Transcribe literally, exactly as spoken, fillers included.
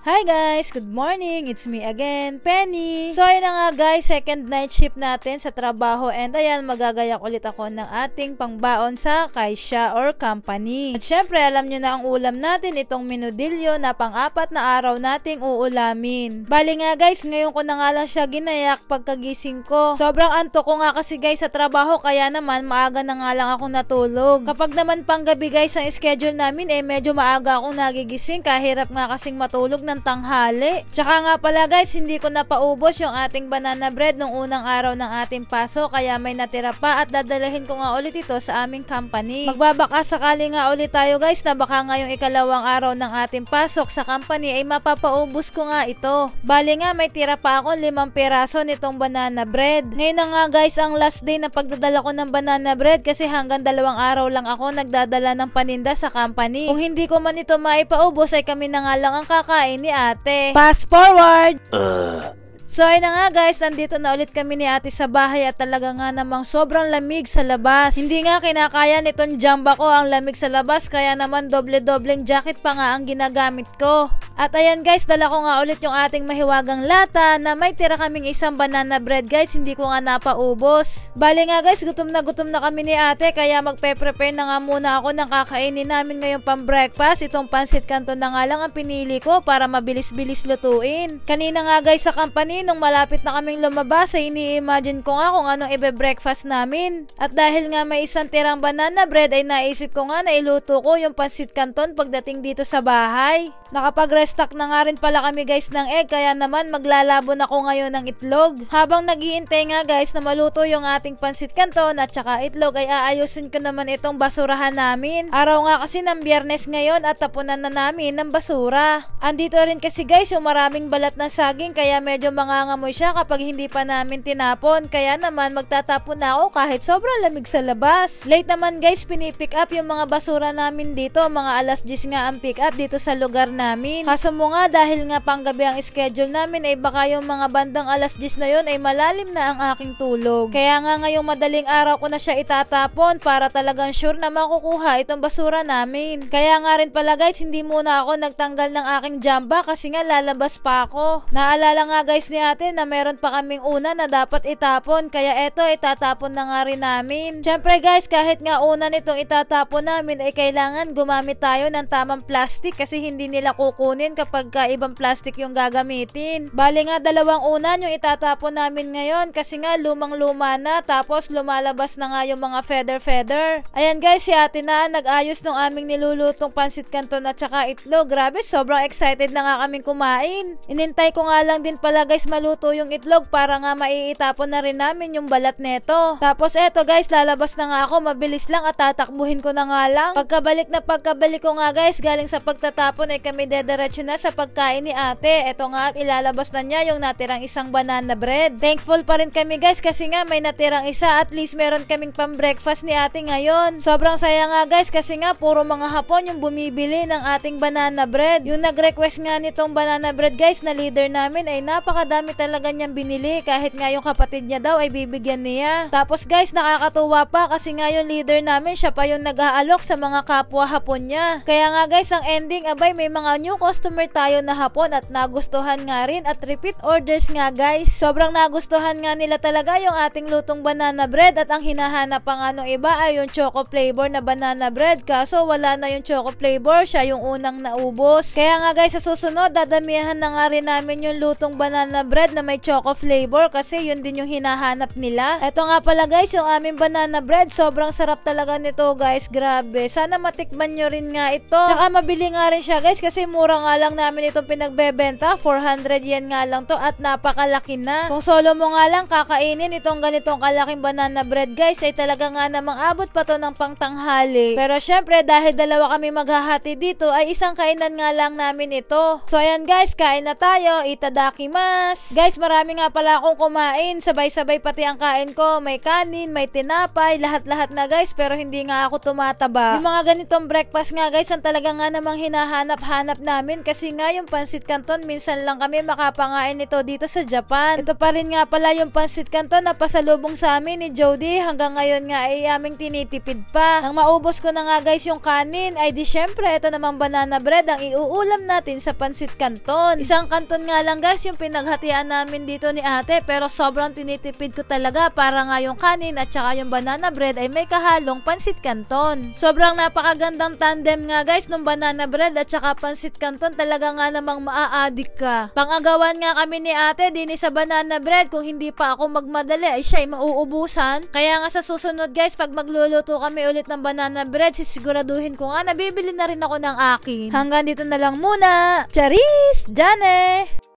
Hi guys! Good morning! It's me again, Penny! So ayun na nga guys, second night shift natin sa trabaho and ayan, magagayak ulit ako ng ating pangbaon sa Kaisya or company. At syempre, alam nyo na ang ulam natin, itong menudilyo na pang-apat na araw nating uulamin. Bali nga guys, ngayon ko na nga lang siya ginayak pagkagising ko. Sobrang antok ko nga kasi guys sa trabaho, kaya naman maaga na nga lang akong natulog. Kapag naman panggabi guys ang schedule namin, eh medyo maaga akong nagigising, kahirap nga kasing matulog na tanghali. Tsaka nga pala guys, hindi ko napaubos yung ating banana bread nung unang araw ng ating paso, kaya may natira pa at dadalahin ko nga ulit ito sa aming company. Magbabaka sakali nga ulit tayo guys na baka ngayong ikalawang araw ng ating pasok sa company ay mapapaubos ko nga ito. Bali nga may tira pa ako limang piraso nitong banana bread. Ngayon na nga guys ang last day na pagdadala ko ng banana bread kasi hanggang dalawang araw lang ako nagdadala ng paninda sa company. Kung hindi ko man ito maipaubos ay kami na nga lang ang kakain ni ate. Fast forward! Uh. So ayun na nga guys, nandito na ulit kami ni ate sa bahay at talaga nga namang sobrang lamig sa labas. Hindi nga kinakaya nitong jamba ko ang lamig sa labas, kaya naman doble-dobleng jacket pa nga ang ginagamit ko. At ayan guys, dala ko nga ulit yung ating mahiwagang lata na may tira kaming isang banana bread guys, hindi ko nga napaubos. Bali nga guys, gutom na gutom na kami ni ate, kaya magpe-prepare na nga muna ako ng kakainin namin ngayong pang breakfast. Itong pansit canton na nga lang ang pinili ko para mabilis-bilis lutuin. Kanina nga guys sa company, nung malapit na kaming lumabas ay ini-imagine ko nga kung anong ibe-breakfast namin. At dahil nga may isang tirang banana bread ay naisip ko nga na iluto ko yung pansit canton pagdating dito sa bahay. Nakapag-restock na nga rin pala kami guys ng egg, kaya naman maglalabon ako ngayon ng itlog. Habang naghihintay nga guys na maluto yung ating pansit canton at saka itlog ay aayusin ko naman itong basurahan namin. Araw nga kasi ng Biyernes ngayon at tapunan na namin ng basura. Andito rin kasi guys yung maraming balat ng saging, kaya medyo mangangamoy siya kapag hindi pa namin tinapon. Kaya naman magtatapon na ako kahit sobrang lamig sa labas. Late naman guys pinipick up yung mga basura namin dito. Mga alas diyes nga ang pick up dito sa lugar namin. Kaso mo nga dahil nga panggabi ang schedule namin ay baka yung mga bandang alas diyes na yun ay malalim na ang aking tulog. Kaya nga ngayong madaling araw ko na siya itatapon para talagang sure na makukuha itong basura namin. Kaya nga rin pala guys, hindi muna ako nagtanggal ng aking jamba kasi nga lalabas pa ako. Naalala nga guys ni ate na meron pa kaming una na dapat itapon, kaya eto itatapon na nga rin namin. Syempre guys, kahit nga una nitong itatapon namin ay kailangan gumamit tayo ng tamang plastic kasi hindi nila kukunin kapag ka ibang plastic yung gagamitin. Bali nga dalawang unan yung itatapon namin ngayon kasi nga lumang luma na, tapos lumalabas na nga yung mga feather feather. Ayan guys, si ate na nag-ayos ng aming nilulutong pansit canton at saka itlog. Grabe, sobrang excited na nga kaming kumain. Inintay ko nga lang din pala guys maluto yung itlog para nga maiitapon na rin namin yung balat neto. Tapos eto guys, lalabas na nga ako, mabilis lang at tatakbuhin ko na nga lang. Pagkabalik na pagkabalik ko nga guys galing sa pagtatapon ay kami dediretso na sa pagkain ni ate. Eto nga at ilalabas na niya yung natirang isang banana bread. Thankful pa rin kami guys kasi nga may natirang isa, at least meron kaming pang breakfast ni ate ngayon. Sobrang saya nga guys kasi nga puro mga Hapon yung bumibili ng ating banana bread. Yung nag-request nga nitong banana bread guys na leader namin ay napakadami talaga niyang binili, kahit nga yung kapatid niya daw ay bibigyan niya. Tapos guys, nakakatuwa pa kasi nga yung leader namin siya pa yung nag-aalok sa mga kapwa Hapon niya. Kaya nga guys, ang ending abay may mga new customer tayo na Hapon at nagustuhan nga rin at repeat orders nga guys. Sobrang nagustuhan nga nila talaga yung ating lutong banana bread at ang hinahanap pa nga nung iba ay yung choco flavor na banana bread, kaso wala na yung choco flavor, siya yung unang naubos. Kaya nga guys, sa susunod dadamihan na nga rin namin yung lutong banana bread na may choco flavor kasi yun din yung hinahanap nila. Eto nga pala guys, yung aming banana bread, sobrang sarap talaga nito guys, grabe. Sana matikman nyo rin nga ito. Saka mabili nga rin siya guys kasi mura nga lang namin itong pinagbebenta, four hundred yen nga lang to at napakalaki na. Kung solo mo nga lang kakainin itong ganitong kalaking banana bread guys ay talaga nga namang abot pa to ng pangtanghali. Pero syempre dahil dalawa kami maghahati dito ay isang kainan nga lang namin ito. So ayan guys, kain na tayo, itadakimasu. Guys, marami nga pala akong kumain, sabay-sabay pati ang kain ko, may kanin, may tinapay, lahat-lahat na guys, pero hindi nga ako tumataba. Yung mga ganitong breakfast nga guys ang talaga nga namang hinahanap-hanap namin namin kasi nga yung pansit canton minsan lang kami makapangain nito dito sa Japan. Ito pa rin nga pala yung pansit canton na pasalubong sa amin ni Jody. Hanggang ngayon nga ay aming tinitipid pa. Nang maubos ko na nga guys yung kanin ay di syempre ito namang banana bread ang iuulam natin sa pansit canton. Isang canton nga lang guys yung pinaghatian namin dito ni ate pero sobrang tinitipid ko talaga para nga yung kanin at saka yung banana bread ay may kahalong pansit canton. Sobrang napakagandang tandem nga guys nung banana bread at saka pansit canton, talaga nga namang maa-addict ka. Pangagawan nga kami ni ate din sa banana bread, kung hindi pa ako magmadali ay siya ay mauubusan. Kaya nga sa susunod guys pag magluluto kami ulit ng banana bread sisiguraduhin ko nga nabibili na rin ako ng akin. Hanggang dito na lang muna. Charis! Jane!